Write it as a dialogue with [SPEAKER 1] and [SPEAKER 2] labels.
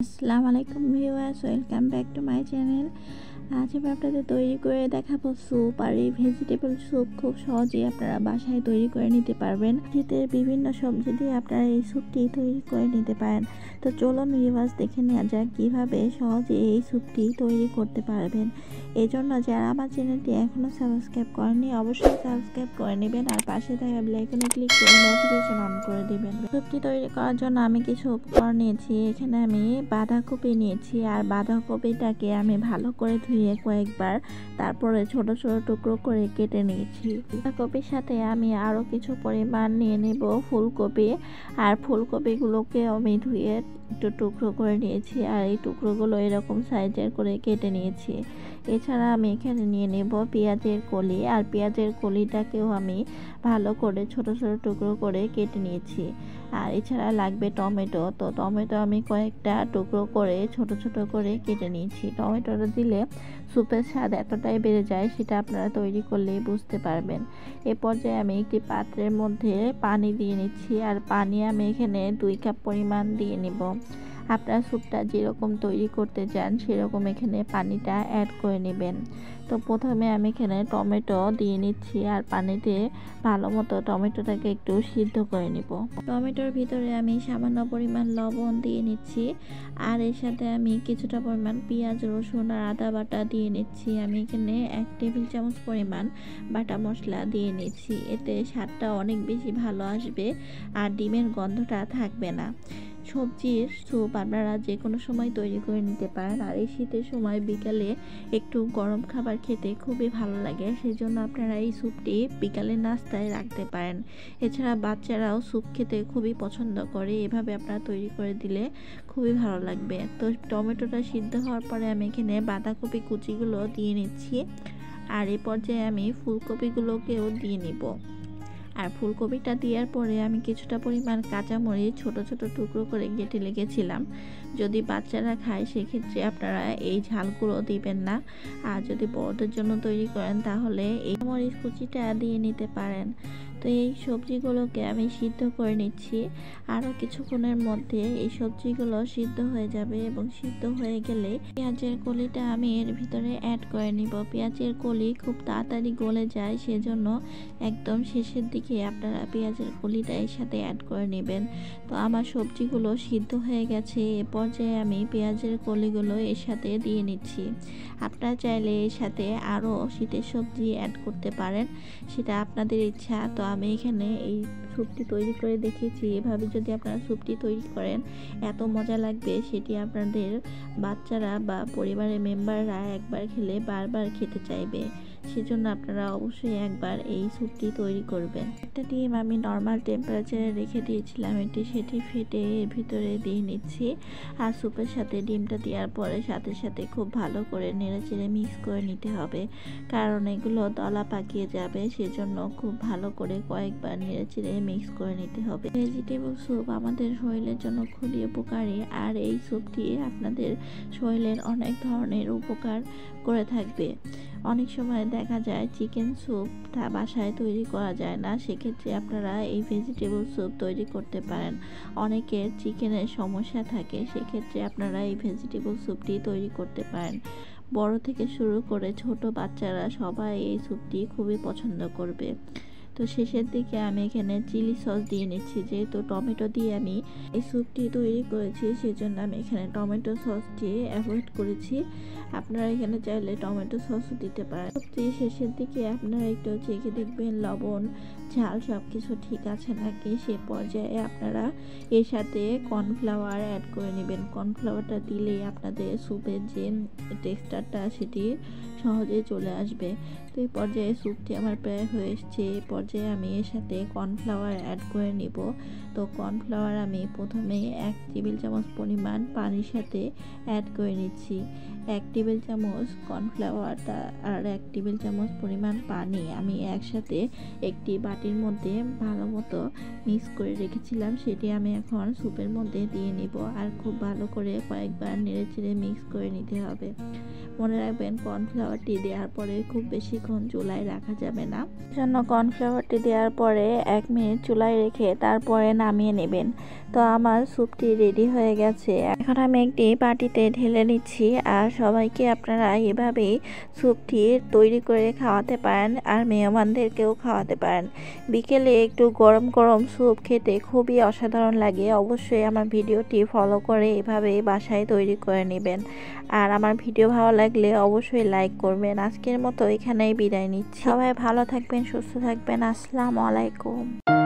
[SPEAKER 1] আসসালামু আলাইকুম viewers, welcome back to my channel. আজ আমি আপনাদের তৈরি করে দেখাবো স্যুপ। আর এই ভেজিটেবল স্যুপ খুব সহজেই আপনারা বাসায় তৈরি করে নিতে পারবেন। শীতের বিভিন্ন সবজি দিয়ে আপনারা এই স্যুপটি তৈরি করে নিতে পারেন। তো চলুন ভিউয়ার্স, দেখে নেওয়া যাক কীভাবে সহজে এই স্যুপটি তৈরি করতে পারবেন। এই জন্য যারা আমার চ্যানেলটি এখনও সাবস্ক্রাইব করেননি অবশ্যই সাবস্ক্রাইব করে নেবেন, আর পাশে থাকা বেল আইকনে ক্লিক করে নোটিফিকেশন অন করে দিবেন। স্যুপটি তৈরি করার জন্য আমি কিছু উপকরণ নিয়েছি। এখানে আমি বাঁধাকপি নিয়েছি, আর বাঁধাকপিটাকে আমি ভালো করে ধুয়ে কয়েকবার তারপরে ছোট ছোট টুকরো করে কেটে নিয়েছি। বাঁধাকপির সাথে আমি আরও কিছু পরিমাণ নিয়ে নেব ফুলকপি, আর ফুলকপিগুলোকে আমি ধুয়ে একটু টুকরো করে নিয়েছি, আর এই টুকরোগুলো এরকম সাইজের করে কেটে নিয়েছি। এছাড়া আমি এখানে নিয়ে নেব পেঁয়াজের কলি, আর পেঁয়াজের কলিটাকেও আমি ভালো করে ছোট ছোট টুকরো করে কেটে নিয়েছি। আর এছাড়া লাগবে টমেটো। তো টমেটো আমি কয়েকটা টুকরো করে ছোট ছোট করে কেটে নিয়েছি। টমেটোটা দিলে স্যুপের স্বাদ এতটাই বেড়ে যায়, সেটা আপনারা তৈরি করলেই বুঝতে পারবেন। এ পর্যায়ে আমি একটি পাত্রের মধ্যে পানি দিয়ে নিচ্ছি, আর পানি আমি এখানে 2 কাপ পরিমাণ দিয়ে নিব। আপনারা স্যুপটা যেরকম তৈরি করতে চান সেরকম এখানে পানিটা অ্যাড করে নেবেন। তো প্রথমে আমি এখানে টমেটো দিয়ে নিচ্ছি, আর পানিতে ভালো মতো টমেটোটাকে একটু সিদ্ধ করে নিব। টমেটোর ভিতরে আমি সামান্য পরিমাণ লবণ দিয়ে নিচ্ছি, আর এর সাথে আমি কিছুটা পরিমাণ পেঁয়াজ, রসুন আর আদা বাটা দিয়ে নিচ্ছি। আমি এখানে 1 টেবিল চামচ পরিমাণ বাটা মশলা দিয়ে নিচ্ছি। এতে স্বাদটা অনেক বেশি ভালো আসবে, আর ডিমের গন্ধটা থাকবে না। সবজির স্যুপ আপনারা যে কোনো সময় তৈরি করে নিতে পারেন, আর এই শীতের সময় বিকালে একটু গরম খাবার খেতে খুবই ভালো লাগে। সেই জন্য আপনারা এই স্যুপটি বিকালের নাস্তায় রাখতে পারেন। এছাড়া বাচ্চারাও স্যুপ খেতে খুবই পছন্দ করে। এভাবে আপনারা তৈরি করে দিলে খুবই ভালো লাগবে। তো টমেটোটা সিদ্ধ হওয়ার পরে আমি এখানে বাঁধাকপি কুচিগুলো দিয়ে নিচ্ছি, আর এই পর্যায়ে আমি ফুলকপিগুলোকেও দিয়ে নিব। আর ফুলকপিটা দেওয়ার পরে আমি কিছুটা পরিমাণ কাঁচামরিচ ছোট ছোট টুকরো করে কেটে রেখেছিলাম। যদি বাচ্চারা খায় সেক্ষেত্রে আপনারা এই ঝালগুলো দিবেন না, আর যদি বড়দের জন্য তৈরি করেন তাহলে এই মরিচ কুচিটা দিয়ে নিতে পারেন। তো এই সবজিগুলোকে আমি সিদ্ধ করে নিচ্ছি। আরও কিছুক্ষণের মধ্যে এই সবজিগুলো সিদ্ধ হয়ে যাবে, এবং সিদ্ধ হয়ে গেলে পেঁয়াজের কলিটা আমি এর ভিতরে অ্যাড করে নিব। পেঁয়াজের কলি খুব তাড়াতাড়ি গলে যায়, সেজন্য একদম শেষের দিকে আপনারা পেঁয়াজের কলিটা এর সাথে অ্যাড করে নেবেন। তো আমার সবজিগুলো সিদ্ধ হয়ে গেছে। এ পর্যায়ে আমি পেঁয়াজের কলিগুলো এর সাথে দিয়ে নিচ্ছি। আপনারা চাইলে এর সাথে আরও শীতের সবজি অ্যাড করতে পারেন, সেটা আপনাদের ইচ্ছা। তো আমি এখানে এই স্যুপটি তৈরি করে দেখিয়েছি। এভাবে যদি আপনারা স্যুপটি তৈরি করেন এত মজা লাগবে, সেটি আপনাদের বাচ্চারা বা পরিবারের মেম্বাররা একবার খেলে বারবার খেতে চাইবে। সেজন্য আপনারা অবশ্যই একবার এই স্যুপটি তৈরি করবেন। একটা ডিম আমি নর্মাল টেম্পারেচারে রেখে দিয়েছিলাম, সেটি ফেটে এর ভিতরে দিয়ে নিচ্ছি। আর স্যুপের সাথে ডিমটা দেওয়ার পরে সাথে সাথে খুব ভালো করে নেড়েচেড়ে মিক্স করে নিতে হবে, কারণ এগুলো দলা পাকিয়ে যাবে। সেজন্য খুব ভালো করে কয়েকবার নেড়েচেড়ে মিক্স করে নিতে হবে। ভেজিটেবল স্যুপ আমাদের শরীরের জন্য খুবই উপকারী, আর এই স্যুপটি আপনাদের শরীরের অনেক ধরনের উপকার করে থাকবে। অনেক সময় দেখা যায় চিকেন স্যুপ বাসায় তৈরি করা যায় না, সেক্ষেত্রে আপনারা এই ভেজিটেবল স্যুপ তৈরি করতে পারেন। অনেকের চিকেনের সমস্যা থাকে, সেক্ষেত্রে আপনারা এই ভেজিটেবল স্যুপটি তৈরি করতে পারেন। বড় থেকে শুরু করে ছোট বাচ্চারা সবাই এই স্যুপটি খুবই পছন্দ করবে। তো শেষের দিকে আমি এখানে চিলি সস দিয়ে নিচ্ছি। যেহেতু টমেটো দিয়ে আমি এই স্যুপটি তৈরি করেছি, সেজন্য আমি এখানে টমেটো সসটি অ্যাভয়েড করেছি। আপনারা এখানে চাইলে টমেটো সসও দিতে পারেন। সবজি শেষের দিকে আপনারা একটু চেখে দেখবেন লবণ, ঝাল সব কিছু ঠিক আছে নাকি। সে পর্যায়ে আপনারা এর সাথে কর্নফ্লাওয়ার অ্যাড করে নেবেন। কর্নফ্লাওয়ারটা দিলেই আপনাদের স্যুপের যে টেক্সচারটা সেটি সহজে চলে আসবে। তো এই পর্যায়ে স্যুপটি আমার প্রায় হয়ে এসছে। এই পর্যায়ে আমি এর সাথে কর্নফ্লাওয়ার অ্যাড করে নিব। তো কর্নফ্লাওয়ার আমি প্রথমে 1 টেবিল চামচ পরিমাণ পানির সাথে অ্যাড করে নিচ্ছি। 1 টেবিল চামচ কর্নফ্লাওয়ারটা আর 1 টেবিল চামচ পরিমাণ পানি আমি একসাথে একটি বাটির মধ্যে ভালো মতো মিক্স করে রেখেছিলাম, সেটি আমি এখন স্যুপের মধ্যে দিয়ে নিব। আর খুব ভালো করে কয়েকবার নেড়েচেড়ে মিক্স করে নিতে হবে। মনে রাখবেন কর্নফ্লাওয়ারটি দেওয়ার পরে খুব বেশিক্ষণ চুলায় রাখা যাবে না। জন্য কর্নফ্লাওয়ারটি দেওয়ার পরে 1 মিনিট চুলায় রেখে তারপরে নামিয়ে নেবেন। তো আমার স্যুপটি রেডি হয়ে গেছে। এখন আমি একটি বাটিতে ঢেলে নিচ্ছি। আর সবাইকে আপনারা এভাবেই স্যুপটি তৈরি করে খাওয়াতে পারেন আর মেহমানদেরকেও খাওয়াতে পারেন। বিকেলে একটু গরম গরম স্যুপ খেতে খুবই অসাধারণ লাগে। অবশ্যই আমার ভিডিওটি ফলো করে এভাবেই বাসায় তৈরি করে নেবেন। আর আমার ভিডিও ভালো লাগলে অবশ্যই লাইক করবেন। আজকের মতো এখানেই বিদায় নিচ্ছি। সবাই ভালো থাকবেন, সুস্থ থাকবেন। আসসালামু আলাইকুম।